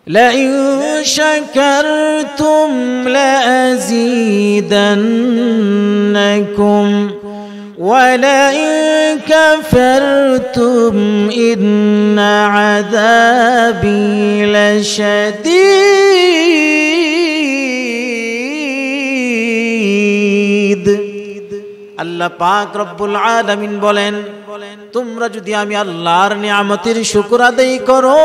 لئن شكرتم لأزيدنكم ولئن كفرتم إن عذابي لشديد আল্লাহ পাক রব্বুল আলামিন বলেন, তোমরা যদি আমি আল্লাহর নিয়ামতের শুকর আদায় করো,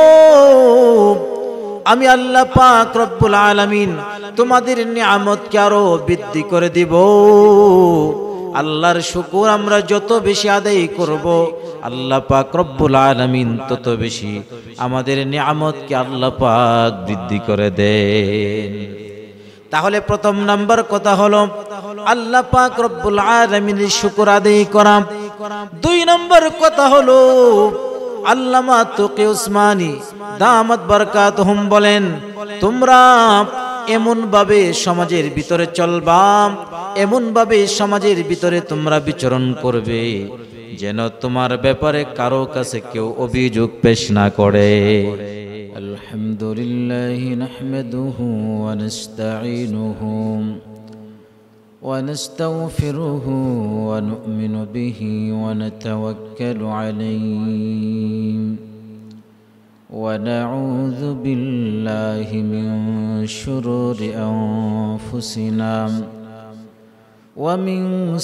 আমি আল্লাহ পাক রব্বুল আলামিন তোমাদের নিয়ামতকে আরো বৃদ্ধি করে দিব। আল্লাহর শুকর আমরা যত বেশি আদায় করব, আল্লাহ পাক রব্বুল আলামিন তত বেশি আমাদের নিয়ামতকে আল্লাহ পাক বৃদ্ধি করে দেন। তাহলে প্রথম নাম্বার কথা হলো আল্লাহ পাক রব্বুল আলামিনের শুকর আদায় করা। দুই নম্বর কথা হলো আল্লামা তকি উসমানী দামাত বারাকাতুহুম বলেন, তোমরা এমন ভাবে সমাজের ভিতরে চলবা, এমন ভাবে সমাজের ভিতরে তোমরা বিচরণ করবে যেন তোমার ব্যাপারে কারো কাছে কেউ অভিযোগ পেশ না করে। আলহামদুলিল্লাহি নাহমাদুহু ওয়া নাস্তাঈনুহু ওয়া নাস্তাগফিরুহু ওয়া নু'মিনু বিহি ওয়া নাতাওয়াক্কালু আলাইহি ওয়া নাউযু বিল্লাহি মিন শুরুরি আনফুসিনা ওয়া মিন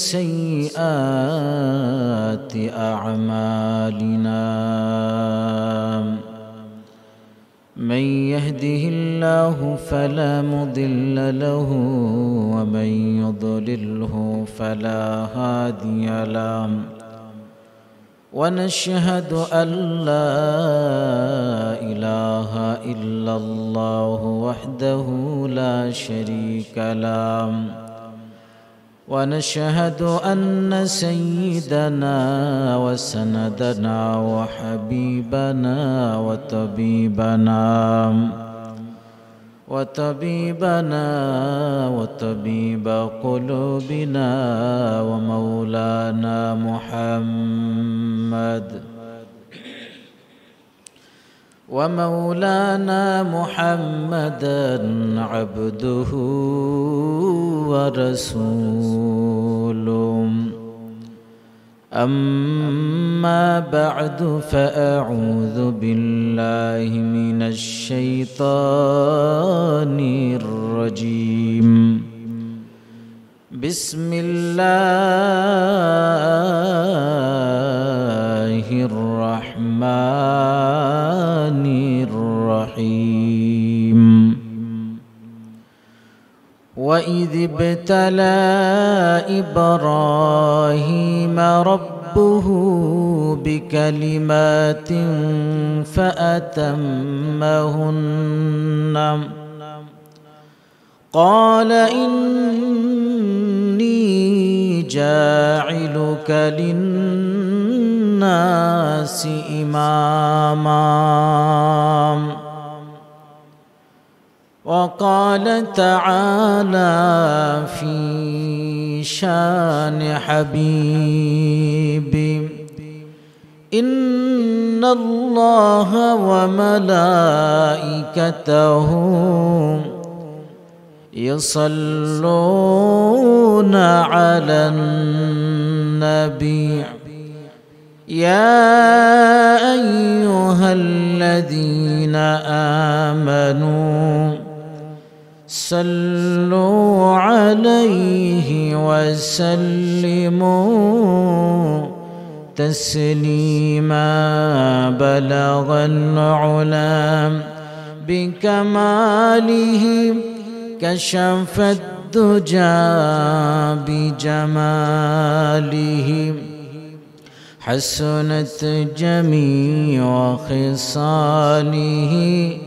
সাইয়্যাতি আ'মালিনা। من يهده الله فلا مضل له ومن يضلله فلا هادي له ونشهد أن لا إله إلا الله وحده لا شريك له ونشهد أن سيدنا وسندنا وحبيبنا وطبيب قلوبنا ومولانا محمدا عبده ورسوله. أما بعد فأعوذ بالله من الشيطان الرجيم. بسم الله الرحمن الرحيم. وإذ ابتلى إبراهيم ربه بكلمات فأتمهن قال إني جاعلك للناس إماما. وقال تعالى في شان حبيبي إن الله وملائكته يصلون على النبي يا أيها الذين آمنوا صلوا عليه وسلموا تسليما. بلغ العلا بكماله كشف الدجى بجماله حسنت جميع خصاله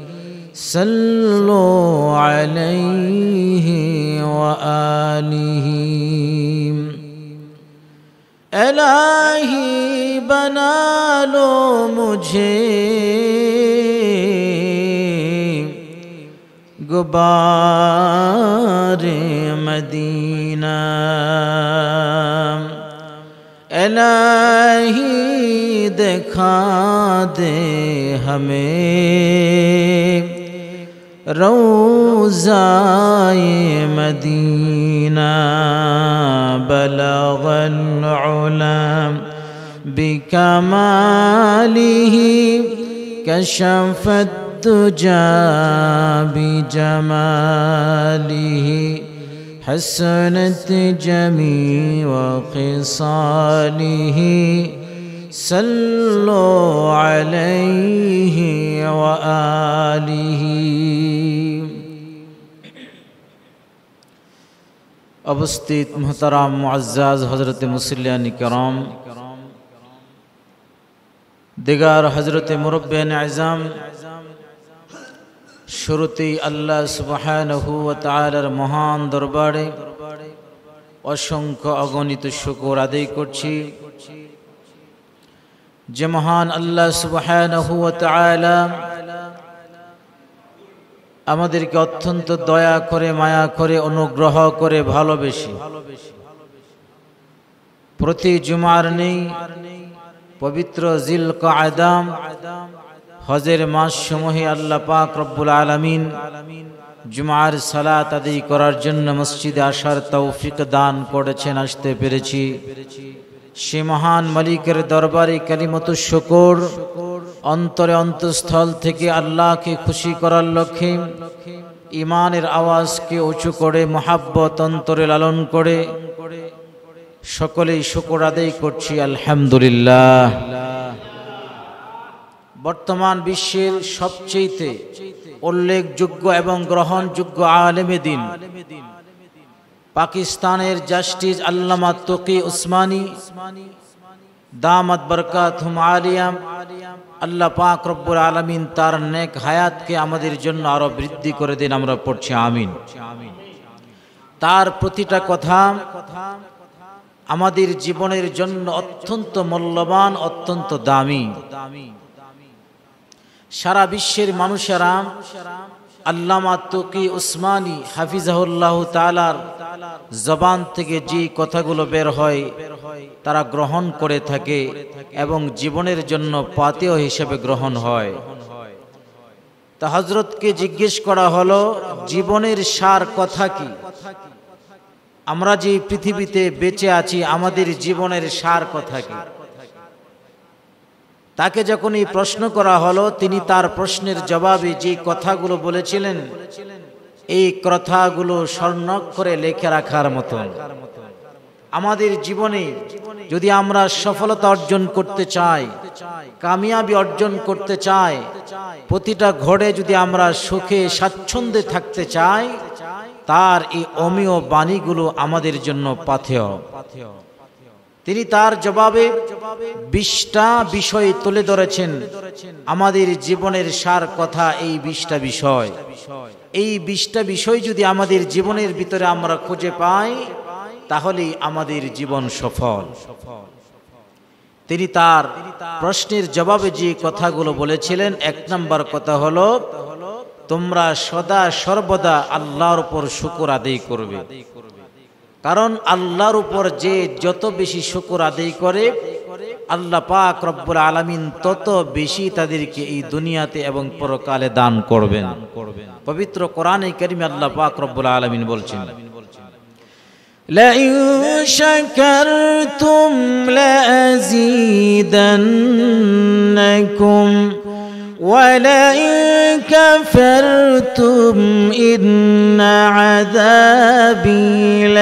صلوا عليه وآله. الہی بنا لو مجھے غبار مدینہ. الہی دکھا دے ہمیں روزاي مدينة بلغ العلا بكماله كشف الدجى بجماله حسنت جميع خصاله صلوا عليه وآله उपस्थित मोहतरम मुअज़्ज़ज़ हज़रत मुसल्लियान किराम दिगार हज़रत मुरब्बियान आज़म शुरुती अल्लाह सुब्हानहु व तआलार महान दरबारे असंख्य अगणित शुक्र आदाय करছি যে মহান আল্লাহ সুবহানাহু ওয়া তাআলা আমাদেরকে অত্যন্ত দয়া করে মায়া করে অনুগ্রহ করে ভালোবেসে প্রতি জুমার নেই পবিত্র জিলকাআদা হজের মাস সমূহে আল্লাহ পাক রব্বুল আলামিন জুমার সালাত আদায় করার জন্য মসজিদে আসার তৌফিক দান করেছেন আসতে পেরেছি সে মহান মালিকের দরবারে কালিমাতু শুকর অন্তরে অন্তঃস্থল থেকে আল্লাহকে খুশি করার লক্ষ্যে ঈমানের আওয়াজকে উঁচু করে মুহাব্বত অন্তরে লালন করে সকলেই শুকর আদায় করছি আলহামদুলিল্লাহ। বর্তমান বিশ্বের সবচেয়ে উল্লেখযোগ্য এবং গ্রহণযোগ্য আলেমে দ্বীন পাকিস্তানের জাস্টিস আল্লামা তকি উসমানী দামাত বরকাতুহুম আলিয়া আল্লাহ পাক রব্বুল আলামিন তার নেক হায়াতকে আমাদের জন্য আরো বৃদ্ধি করে দিন, আমরা পড়ছি আমিন। তার প্রতিটা কথা আমাদের জীবনের জন্য অত্যন্ত মূল্যবান, অত্যন্ত দামি। সারা বিশ্বের মানুষেরা আল্লামা তকি উসমানী হাফিজাহুল্লাহ তাআলার জবান থেকে যে কথাগুলো বের হয় তারা গ্রহণ করে থাকে এবং জীবনের জন্য পাথেয় হিসেবে গ্রহণ হয়। তা হযরতকে জিজ্ঞেস করা হলো জীবনের সার কথা কি, আমরা যে পৃথিবীতে বেঁচে আছি আমাদের জীবনের সার কথা কি। তাকে যখন এই প্রশ্ন করা হলো তিনি তার প্রশ্নের জবাবে যে কথাগুলো বলেছিলেন এই কথাগুলো স্বর্ণাক্ষরে লিখে রাখার মতো। আমাদের জীবনে যদি আমরা সফলতা অর্জন করতে চাই, কামিয়াবি অর্জন করতে চাই, প্রতিটা ঘরে যদি আমরা সুখে স্বাচ্ছন্দ্যে থাকতে চাই, তার এই অমীয় বাণীগুলো আমাদের জন্য পাথেয়। তিনি তার জবাবে 20টা বিষয় তুলে ধরেছেন আমাদের জীবনের সার কথা। এই 20টা বিষয়, এই 20টা বিষয় যদি আমাদের জীবনের ভিতরে আমরা খুঁজে পাই তাহলেই আমাদের জীবন সফল। তিনি তার প্রশ্নের জবাবে যে কথাগুলো বলেছিলেন, 1 নম্বর কথা হলো তোমরা সদা সর্বদা আল্লাহর উপর শুকর আদায় করবে। কারণ আল্লাহর উপর যে যত বেশি শুকর আদায় করে আল্লাহ পাক রব্বুল আলামিন তত বেশি তাদেরকে এই দুনিয়াতে এবং পরকালে দান করবেন। পবিত্র কোরআনে কারিমে আল্লাহ পাক রব্বুল আলামিন বলছেন, লাইন শাকারতুম লাযীদান্নাকুম ولئن كفرتم إن عذابي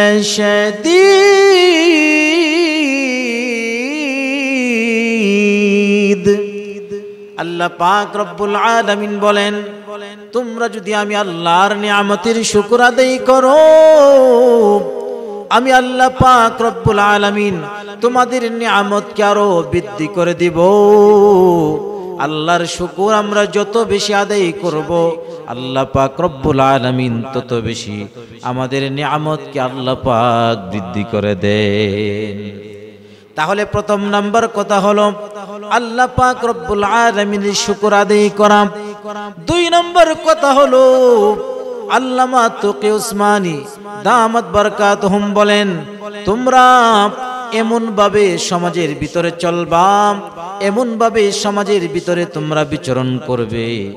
لشديد। আল্লাহ পাক রব্বুল আলামিন বলেন তোমরা যদি আমি আল্লাহর নিয়ামতের শুকর আদায় করো, আমি আল্লাহ পাক রব্বুল আলামিন তোমাদের নিয়ামতকে আরো বৃদ্ধি করে দিব। আল্লাহর শুকর আমরা যত বেশি আদায় করব আল্লাহ পাক রব্বুল আলামিন তত বেশি আমাদের নিয়ামতকে আল্লাহ পাক বৃদ্ধি করে দেন। তাহলে প্রথম নাম্বার কথা হলো আল্লাহ পাক রব্বুল আলামিনের শুকর আদায় করা। 2 নম্বর কথা হলো আল্লামা তকি উসমানী দামাত বরকাতুহুম বলেন তোমরা এমন ভাবে সমাজের ভিতরে চলবা, এমন ভাবে সমাজের ভিতরে তোমরা বিচরণ করবে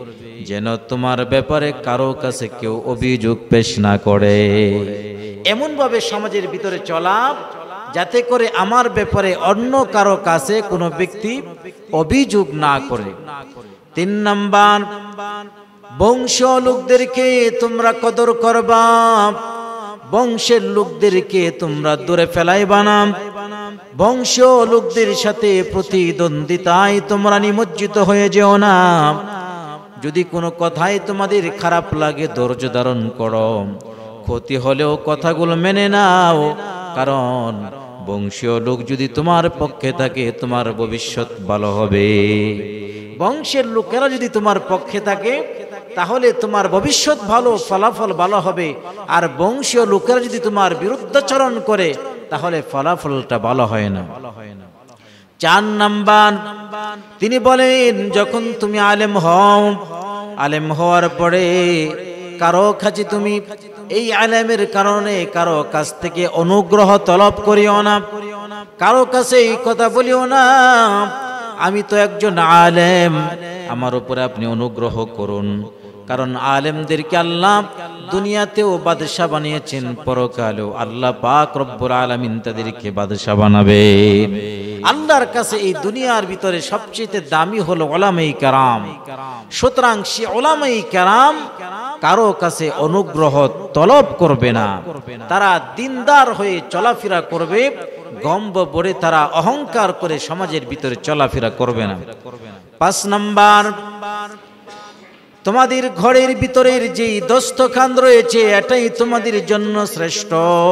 যেন তোমার ব্যাপারে কারো কাছে কেউ অভিযোগ পেশ না করে। এমন ভাবে সমাজের ভিতরে চলা যাতে করে আমার ব্যাপারে অন্য কারো কাছে কোনো ব্যক্তি অভিযোগ না করে। 3 নাম্বার, বংশীয় লোকদেরকে তোমরা কদর করবা, বংশের লোকদেরকে তোমরা দূরে ফেলাইবা না, বংশীয় লোকদের সাথে প্রতিদ্বন্দ্বিতায় তোমরা নিমজ্জিত হয়ে যেও না। যদি কোনো কথাই তোমাদের খারাপ লাগে ধৈর্য ধারণ করো, ক্ষতি হলেও কথাগুলো মেনে নাও, কারণ বংশীয় লোক যদি তোমার পক্ষে থাকে তোমার ভবিষ্যৎ ভালো হবে। বংশের লোকেরা যদি তোমার পক্ষে থাকে তাহলে তোমার ভবিষ্যৎ ভালো, ফলাফল ভালো হবে। আর বংশীয় লোকেরা যদি তোমার বিরুদ্ধাচরণ করে তাহলে ফলাফলটা ভালো হয় না। 4 নাম্বার, তিনি বলেন যখন তুমি আলেম হও, আলেম হওয়ার পরে কারো কাছে তুমি এই আলেমের কারণে কারো কাছ থেকে অনুগ্রহ তলব করিও না, কারো কাছে এই কথা বলিও না আমি তো একজন আলেম, আমার উপরে আপনি অনুগ্রহ করুন। কারণ আলেমদেরকে আল্লাহ দুনিয়াতেও বাদশা বানিয়েছেন, পরকালেও আল্লাহ পাক রব্বুল আলামিন তাদেরকে বাদশা বানাবেন। আল্লাহর কাছে এই দুনিয়ার ভিতরে সবচেয়ে দামি হলো উলামায়ে কেরাম। সুতরাং সে উলামায়ে কেরাম কারো কাছে অনুগ্রহ তলব করবে না, তারা দিনদার হয়ে চলাফেরা করবে, গম্ব বড়ে তারা অহংকার করে সমাজের ভিতরে চলাফেরা করবে না। 5 নাম্বার, তোমাদের ঘরের ভিতরের যে দস্তখান রয়েছে এটাই তোমাদের জন্য শ্রেষ্ঠ।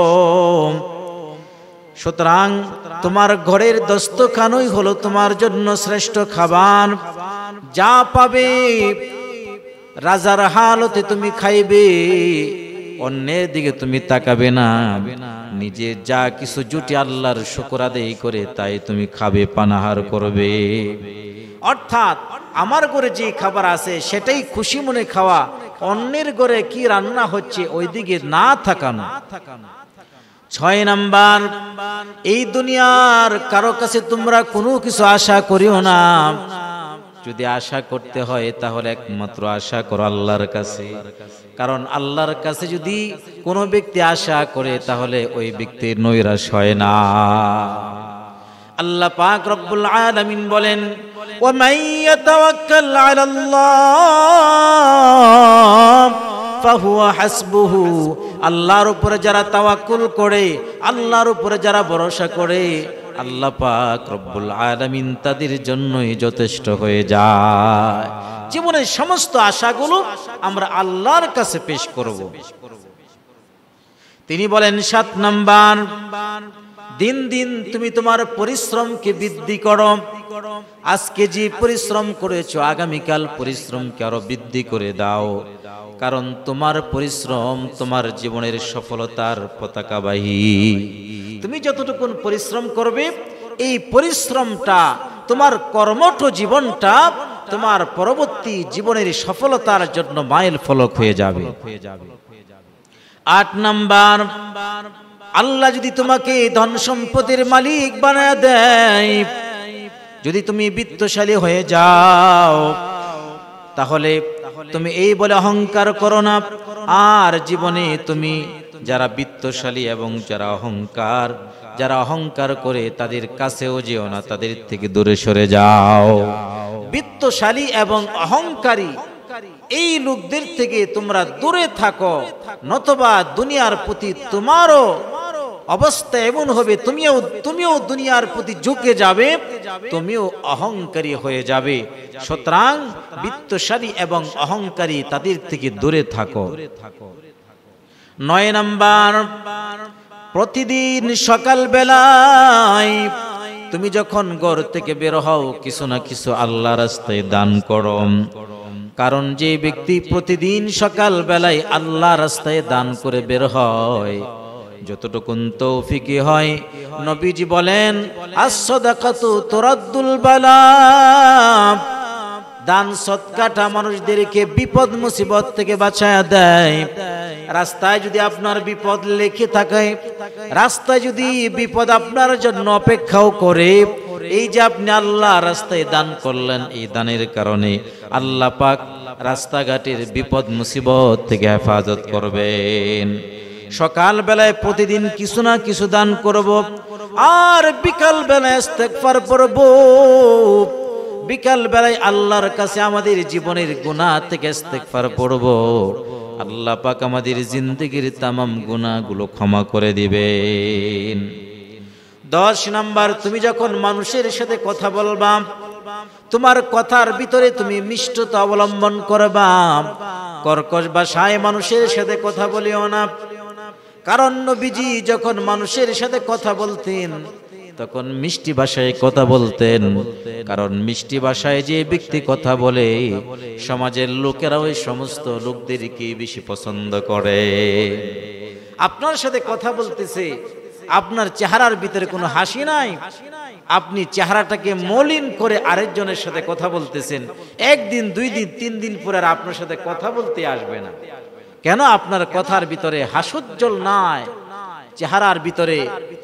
সুতরাং তোমার ঘরের দস্তখানই হলো তোমার জন্য শ্রেষ্ঠ খাবার। যা পাবে রাজার হালতে তুমি খাইবে, অন্যের দিকে তুমি তাকাবে না। নিজে যা কিছু জুটি আল্লাহর শুকর আদায় করে তাই তুমি খাবে, পানাহার করবে। অর্থাৎ আমার ঘরে যে খাবার আছে সেটাই খুশি মনে খাওয়া, অন্যের ঘরে কি রান্না হচ্ছে ওই দিকে না তাকানো। 6 নাম্বার, এই দুনিয়ার কারো কাছে তোমরা কোনো কিছু আশা করিও না। যদি আশা করতে হয় তাহলে একমাত্র আশা করো আল্লাহর কাছে, কারণ আল্লাহর কাছে যদি কোনো ব্যক্তি আশা করে তাহলে ওই ব্যক্তির নৈরাশ হয় না। আল্লাহ পাক রব্বুল আলামিন বলেন, ওয়া মান ইয়াতাওয়াক্কাল আলাল্লাহ ফাহুয়া হাসবুহু, আল্লাহর উপরে যারা তাওয়াক্কুল করে, আল্লাহর উপরে যারা ভরসা করে, আল্লাহ পাক রব্বুল আলামিন তাদের জন্যই যথেষ্ট হয়ে যায়। জীবনের সমস্ত আশাগুলো আমরা আল্লাহর কাছে পেশ করব। তিনি বলেন 7 নাম্বার, দিন দিন তুমি তোমার পরিশ্রমকে বৃদ্ধি করো। আজকে যে পরিশ্রম করেছো আগামীকাল পরিশ্রমকে আরো বৃদ্ধি করে দাও, কারণ তোমার পরিশ্রম তোমার জীবনের সফলতার পতাকাবাহী। তুমি যতটুকু পরিশ্রম করবে এই পরিশ্রমটা তোমার কর্মঠ জীবনটা তোমার পরবর্তী জীবনের সফলতার জন্য মাইল ফলক হয়ে যাবে। 8 নাম্বার, আল্লাহ যদি তোমাকে ধন সম্পদের মালিক বানায় দেয়, যদি তুমি বিত্তশালী হয়ে যাও, তাহলে তুমি এই বলে অহংকার করো না। আর জীবনে তুমি যারা বিত্তশালী এবং যারা অহংকার করে তাদের কাছেও যেও না, তাদের থেকে দূরে সরে যাও। বিত্তশালী এবং অহংকারী এই লোকদের থেকে তোমরা দূরে থাকো, নতবা দুনিয়ার প্রতি তোমারও অবস্থা এমন হবে তুমিও দুনিয়ার প্রতি ঝুঁকে যাবে, তুমিও অহংকারী হয়ে যাবে। সুতরাং বিত্তশালী এবং অহংকারী তাদের থেকে দূরে থাকো। 9 নাম্বার, প্রতিদিন সকাল বেলায় তুমি যখন ঘর থেকে বের হও কিছু না কিছু আল্লাহর রাস্তায় দান করো, কারণ যে ব্যক্তি প্রতিদিন সকাল বেলায় আল্লাহর রাস্তায় দান করে বের হয়, যতটুকুন তৌফিকি হয়, নবীজি বলেন as-সাদাকাতু তুরাদ্দুল বালা, দান সদকাটা মানুষদেরকে বিপদ মুসিবত থেকে বাঁচায়া দেয়। রাস্তায় যদি আপনার বিপদ লেখে থাকে, রাস্তায় যদি বিপদ আপনার জন্য অপেক্ষাও করে, এই যে আপনি আল্লাহ রাস্তায় দান করলেন, এই দানের কারণে আল্লাহ পাক রাস্তাঘাটের বিপদ মুসিবত থেকে হেফাজত করবেন। সকাল বেলায় প্রতিদিন কিছু না কিছু দান করব, আর বিকাল বেলায় ইস্তেগফার পড়ব। বিকাল বেলায় আল্লাহর কাছে আমাদের জীবনের গুনাহ থেকে ইস্তেগফার পড়ব। আল্লাহ পাক আমাদের জিন্দেগির তামাম গুনাহগুলো ক্ষমা করে দিবেন। 10 নাম্বার, তুমি যখন মানুষের সাথে কথা বলবা, তোমার কথার ভিতরে তুমি মিষ্টতা অবলম্বন করবা। কর্কশ ভাষায় মানুষের সাথে কথা বলিও না। কারণ নবীজি যখন মানুষের সাথে কথা বলতেন তখন মিষ্টি ভাষায় কথা বলতেন। কারণ মিষ্টি ভাষায় যে ব্যক্তি কথা বলে সমাজের লোকেরা ওই সমস্ত লোকদেরকে বেশি পছন্দ করে। আপনার সাথে কথা বলতেছে, আপনার চেহারার ভিতরে কোনো হাসি নাই, আপনি চেহারাটাকে মলিন করে আরেকজনের সাথে কথা বলতেছেন, একদিন 2 দিন 3 দিন পরে আর আপনার সাথে কথা বলতে আসবে না। কেন? আপনার কথার ভিতরে হাস্যোজ্জ্বল নাই, চেহারার ভিতরে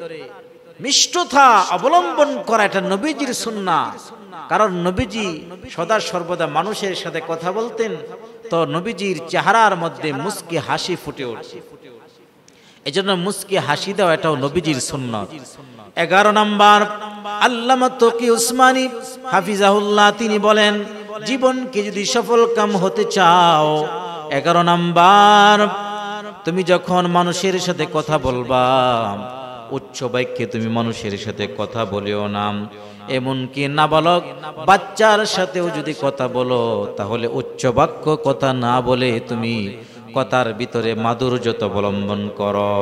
মিষ্টতা অবলম্বন করা এটা নবীজির সুন্নাহ। কারণ নবীজি সদা সর্বদা মানুষের সাথে কথা বলতেন, তো নবীজির চেহারার মধ্যে মুস্কি হাসি ফুটে উঠে। এজন্য মুস্কি হাসি দেওয়া এটাও নবীজির সুন্নাত। 11 নাম্বার, আল্লামা তকি উসমানী হাফিজাহুল্লাহ তিনি বলেন, জীবনকে যদি সফল কাম হতে চাও, 11 নাম্বার, তুমি যখন মানুষের সাথে কথা বলবা, উচ্চ বাক্যে তুমি মানুষের সাথে কথা বলিও না। এমনকি নাবালক বাচ্চার সাথেও যদি কথা বলো, তাহলে উচ্চ বাক্য কথা না বলে তুমি কথার ভিতরে মাধুর্যতা অবলম্বন করো।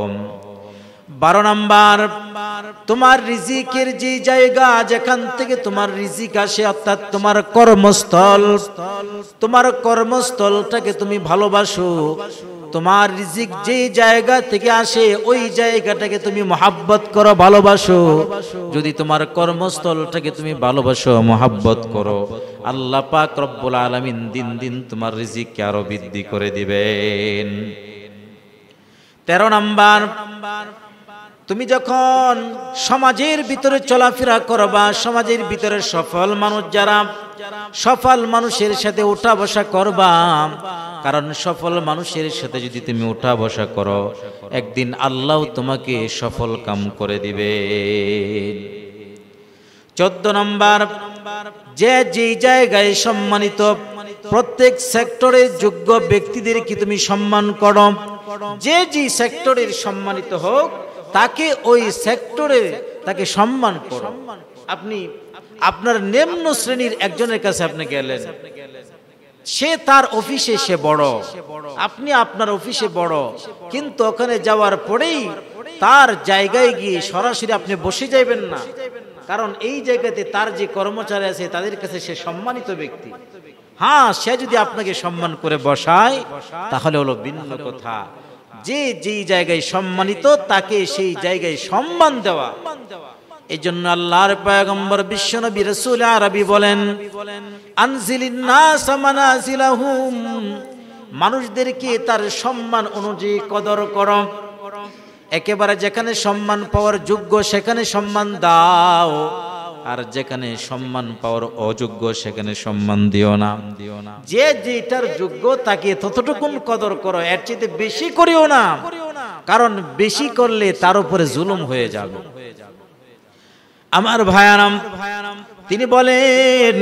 12 নাম্বার, তোমার রিজিকের যে জায়গা, যেখান থেকে তোমার রিজিক আসে, অর্থাৎ তোমার কর্মস্থল, তোমার কর্মস্থলটাকে তুমি ভালোবাসো। তোমার রিজিক যে জায়গা থেকে আসে ওই জায়গাটাকে তুমি মহাব্বত করো, ভালোবাসো। যদি তোমার কর্মস্থলটাকে তুমি ভালোবাসো, মহাব্বত করো, আল্লাহ পাক রব্বুল আলামিন দিন দিন তোমার রিজিককে আরো বৃদ্ধি করে দিবেন। 13 নাম্বার, তুমি যখন সমাজের ভিতরে চলাফেরা করবা, সমাজের ভিতরে সফল মানুষ যারা, সফল মানুষের সাথে উঠা বসা করবা। কারণ সফল মানুষের সাথে যদি তুমি উঠা বসা করো, একদিন আল্লাহ তোমাকে সফল কাম করে দিবে। 14 নাম্বার, যে জায়গায় সম্মানিত, প্রত্যেক সেক্টরের যোগ্য ব্যক্তিদেরকে তুমি সম্মান করো। যে সেক্টরের সম্মানিত হোক, তাকে ওই সেক্টরে তাকে সম্মান করো। আপনি আপনার নিম্ন শ্রেণীর একজনের কাছে আপনি গেলেন, সে তার অফিসে সে বড়, আপনি আপনার অফিসে বড়, কিন্তু ওখানে যাওয়ার পরেই তার জায়গায় গিয়ে সরাসরি আপনি বসে যাবেন না। কারণ এই জায়গাতে তার যে কর্মচারী আছে তাদের কাছে সে সম্মানিত ব্যক্তি। হ্যাঁ, সে যদি আপনাকে সম্মান করে বসায় তাহলে হলো ভিন্ন কথা। যে জায়গায় সম্মানিত তাকে সেই জায়গায় সম্মান দেওয়া। এই জন্য আল্লাহর পয়গম্বর বিশ্বনবী রাসূল আরবি বলেন, আনজিলিন নাস মানাজিলাহুম, মানুষদেরকে তার সম্মান অনুযায়ী কদর করো। একেবারে যেখানে সম্মান পাওয়ার যোগ্য সেখানে সম্মান দাও, আর যেখানে সম্মান পাওয়ার অযোগ্য সেখানে সম্মান দিও না। যে যেটার যোগ্য তাকে ততটুকুন কদর করো, এর চেয়ে বেশি করিও না। কারণ বেশি করলে তার উপরে জুলুম হয়ে যাবে। আমার ভাইয়ারাম, তিনি বলেন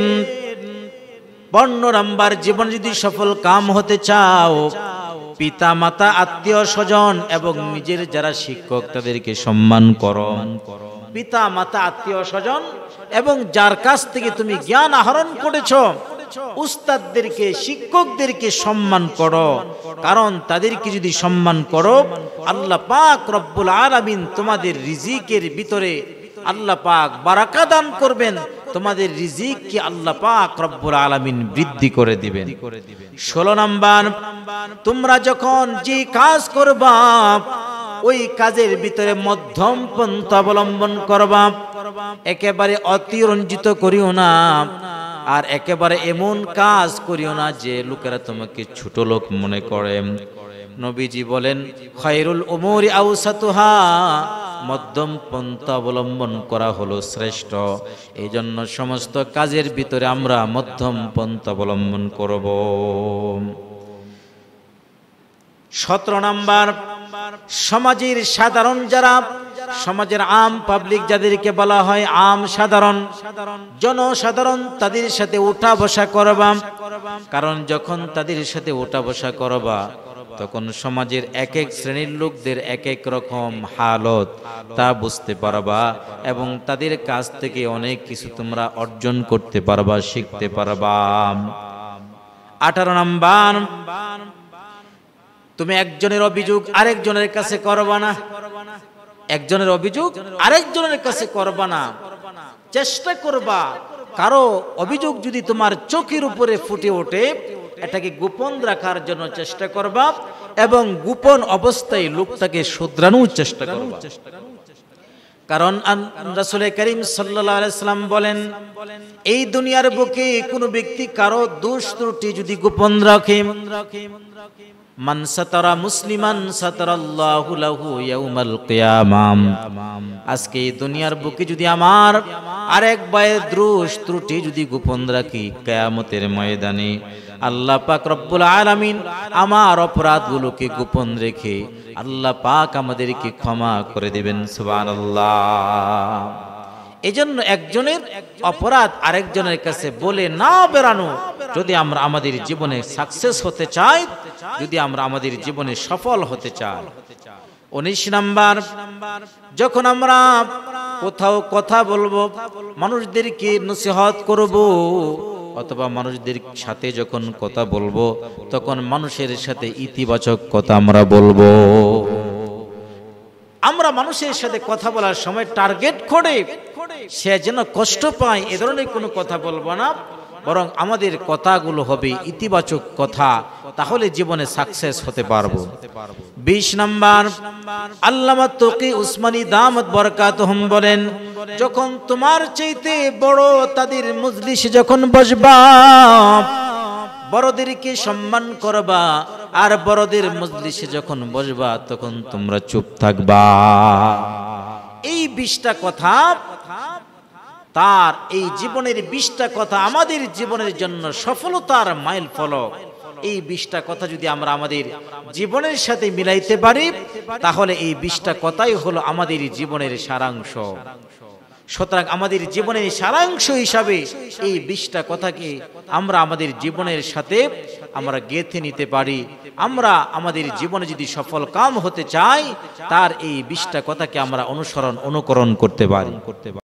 15 নাম্বার, জীবন যদি সফল কাম হতে চাও, পিতা মাতা আত্মীয় স্বজন এবং নিজের যারা শিক্ষক তাদেরকে সম্মান করো। পিতা মাতা আত্মীয় স্বজন এবং যার কাছ থেকে তুমি জ্ঞান আহরণ করেছো, উস্তাদদেরকে শিক্ষকদেরকে সম্মান করো। কারণ তাদেরকে যদি সম্মান করো, আল্লাহ পাক রব্বুল আলামিন তোমাদের রিজিকের ভিতরে আল্লাহ পাক বারাকা দান করবেন, তোমাদের রিজিককে আল্লাহ পাক রব্বুল আলামিন বৃদ্ধি করে দিবেন। 16 নাম্বার, তোমরা যখন যে কাজ করবা ওই কাজের ভিতরে মধ্যম পন্থা অবলম্বন করবা। একেবারে অতিরঞ্জিত করিও না, আর একেবারে এমন কাজ করিও না যে লোকেরা তোমাকে ছোট লোক মনে করে। নবীজি বলেন, খায়রুল উমুরি আওসাতুহা, মধ্যম পন্থা অবলম্বন করা হলো শ্রেষ্ঠ। এই জন্য সমস্ত কাজের ভিতরে আমরা মধ্যম পন্থা অবলম্বন করব। 17 নাম্বার, সমাজের সাধারণ যারা, সমাজের আম পাবলিক যাদেরকে বলা হয় আম সাধারণ, জনসাধারণ, তাদের সাথে উঠা বসা করবা। কারণ যখন তাদের সাথে উঠা বসা করবা তখন সমাজের এক এক শ্রেণীর লোকদের এক এক রকম হালত তা বুঝতে পারবা এবং তাদের কাছ থেকে অনেক কিছু তোমরা অর্জন করতে পারবা, শিখতে পারবা। 18 নাম্বার, তুমি একজনের অভিযোগ আরেকজনের কাছে করবা না। একজনের অভিযোগ আরেকজনের কাছে করবা না, চেষ্টা করবা কারো অভিযোগ যদি তোমার চোখের উপরে ফুটে ওঠে এটাকে গোপন রাখার জন্য চেষ্টা করবা এবং গোপন অবস্থায় লোকটাকে শুধরানোর চেষ্টা করবা। কারণ রাসূল করিম সাল্লাল্লাহু আলাইহি সাল্লাম বলেন, এই দুনিয়ার বুকে কোনো ব্যক্তি কারো দোষ ত্রুটি যদি গোপন রাখে, মান সাতারা মুসলিমান সাতারাল্লাহু লাহু ইয়াউমাল কিয়ামাম, আজকে এই দুনিয়ার বুকে যদি আমার আরেক ভাইয়ের দোষ ত্রুটি যদি গোপন রাখি, কিয়ামতের ময়দানে আল্লাহ পাক রব্বুল আলামিন আমার অপরাধগুলোকে গোপন রেখে আল্লাহ পাক আমাদেরকে ক্ষমা করে দিবেন। সুবহানাল্লাহ। এজন্য একজনের অপরাধ আরেকজনের কাছে বলে না বেরানো, যদি আমরা আমাদের জীবনে সাকসেস হতে চাই, যদি আমরা আমাদের জীবনে সফল হতে চাই। 19 নাম্বার, যখন আমরা কোথাও কথা বলবো, মানুষদেরকে নসিহত করব অথবা মানুষদের সাথে যখন কথা বলবো তখন মানুষের সাথে ইতিবাচক কথা আমরা বলবো। আমরা মানুষের সাথে কথা বলার সময় টার্গেট করে সে যেন কষ্ট পায় এ ধরনের কোনো কথা বলবো না, বরং আমাদের কথাগুলো হবে ইতিবাচক কথা, তাহলে জীবনে সাকসেস হতে পারবো। 20 নাম্বার, আল্লামা তকি উসমানী দামাত বরকাতুহুম বলেন, যখন তোমার চাইতে বড় তাদের মজলিসে যখন বসবা, বড়দেরকে সম্মান করবা, আর বড়দের মজলিসে যখন বসবা তখন তোমরা চুপ থাকবা। এই 20টা কথা, তার এই জীবনের 20টা কথা আমাদের জীবনের জন্য সফলতার মাইল ফলক। এই 20টা কথা যদি আমরা আমাদের জীবনের সাথে মিলাইতে পারি তাহলে এই 20টা কথাই হলো আমাদের জীবনের সারাংশ। সুতরাং আমাদের জীবনের সারাংশ হিসাবে এই 20টা কথাকে আমরা আমাদের জীবনের সাথে আমরা গেঁথে নিতে পারি। আমরা আমাদের জীবনে যদি সফল কাম হতে চাই তার এই 20টা কথাকে আমরা অনুকরণ করতে পারি।